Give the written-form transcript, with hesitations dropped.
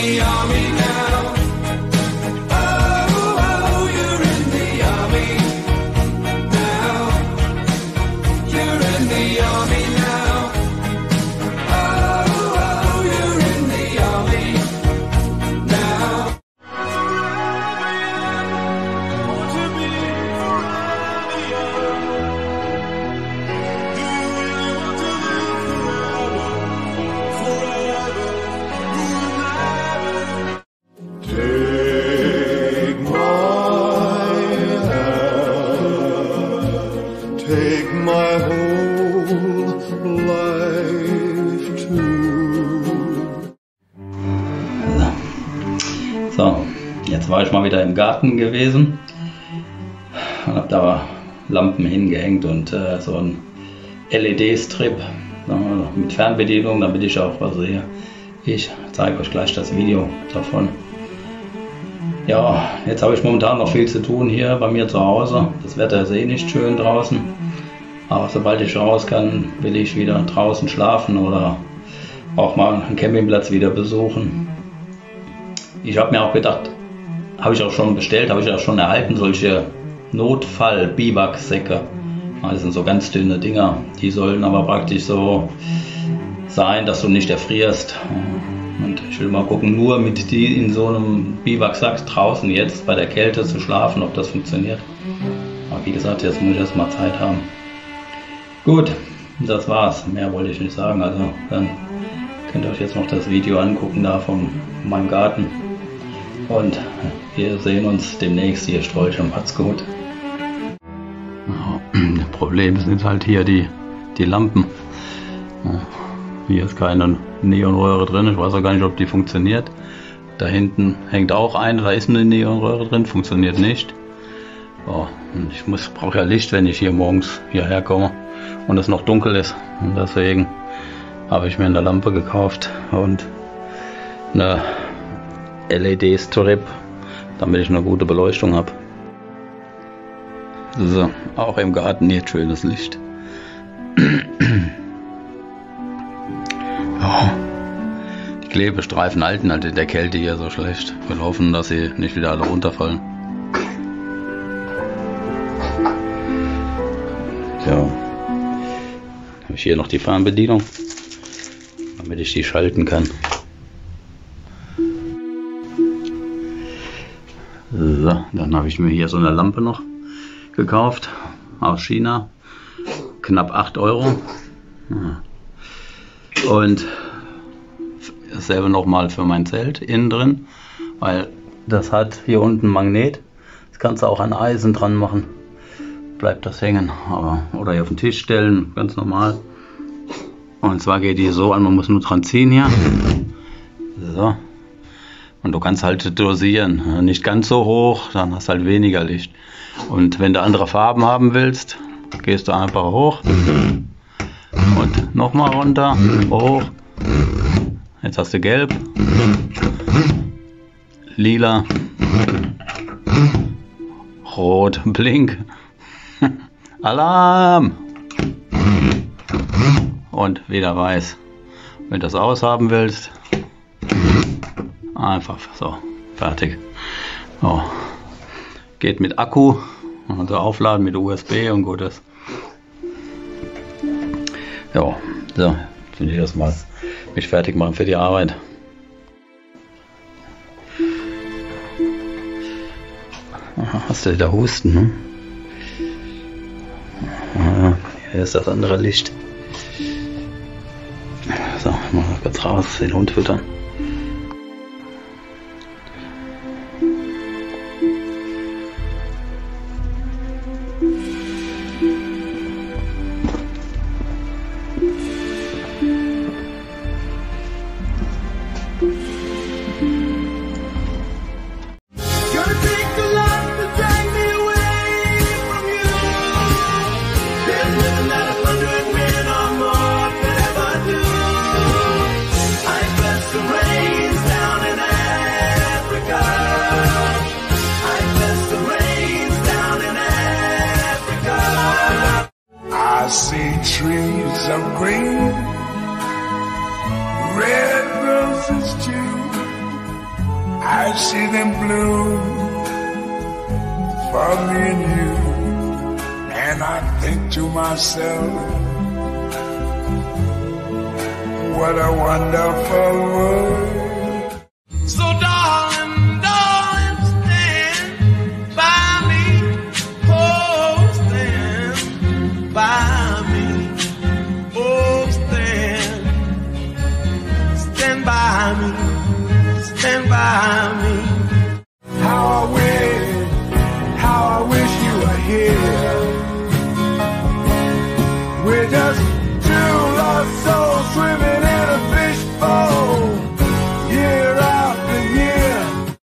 the army now. Oh, oh, you're in the army now. You're in the army now. Oh, oh, you're in the army now. Take my whole life too. So, jetzt war ich mal wieder im Garten gewesen und habe da Lampen hingehängt und so ein LED-Strip mit Fernbedienung, damit ich auch was sehe. Ich zeige euch gleich das Video davon. Ja, jetzt habe ich momentan noch viel zu tun hier bei mir zu Hause. Das Wetter ist eh nicht schön draußen. Aber sobald ich raus kann, will ich wieder draußen schlafen oder auch mal einen Campingplatz wieder besuchen. Ich habe mir auch gedacht, habe ich auch schon bestellt, habe ich auch schon erhalten, solche Notfall-Biwaksäcke. Das sind so ganz dünne Dinger. Die sollen aber praktisch so sein, dass du nicht erfrierst. Und ich will mal gucken, nur mit die in so einem Biwaksack draußen jetzt bei der Kälte zu schlafen, ob das funktioniert. Aber wie gesagt, jetzt muss ich erst mal Zeit haben. Gut, das war's. Mehr wollte ich nicht sagen. Also dann könnt ihr euch jetzt noch das Video angucken da von meinem Garten. Und wir sehen uns demnächst hier. Strolchen, macht's gut. Das Problem sind halt hier die Lampen. Hier ist keine Neonröhre drin, ich weiß auch gar nicht, ob die funktioniert. Da hinten hängt auch eine, da ist eine Neonröhre drin, funktioniert nicht. Oh, ich brauche ja Licht, wenn ich hier morgens hierher komme und es noch dunkel ist. Und deswegen habe ich mir eine Lampe gekauft und eine LED-Strip, damit ich eine gute Beleuchtung habe. So, auch im Garten hier schönes Licht. Oh, die Klebestreifen halten halt in der Kälte hier so schlecht. Wir hoffen, dass sie nicht wieder alle runterfallen. So, habe ich hier noch die Fernbedienung, damit ich die schalten kann. So, dann habe ich mir hier so eine Lampe noch gekauft aus China, knapp 8 Euro. Ja. Und dasselbe nochmal für mein Zelt innen drin, weil das hat hier unten ein Magnet. Das kannst du auch an Eisen dran machen, bleibt das hängen, oder hier auf den Tisch stellen, ganz normal. Und zwar geht die so an, man muss nur dran ziehen hier. So. Und du kannst halt dosieren, nicht ganz so hoch, dann hast du halt weniger Licht. Und wenn du andere Farben haben willst, gehst du einfach hoch. Und nochmal runter, hoch. Jetzt hast du gelb, lila, rot, blink, Alarm und wieder weiß. Wenn du das aushaben willst, einfach so, fertig. So. Geht mit Akku, also aufladen mit USB und gut ist. Ja, so, jetzt will ich erstmal mich fertig machen für die Arbeit. Aha, hast du wieder Husten, ne? Ja, hier ist das andere Licht. So, mal kurz raus, den Hund füttern. I see trees of green, red roses too. I see them bloom for me and you, and I think to myself, what a wonderful world. So darling, darling, stand by me, oh, stand by me, oh, stand by me, stand by me.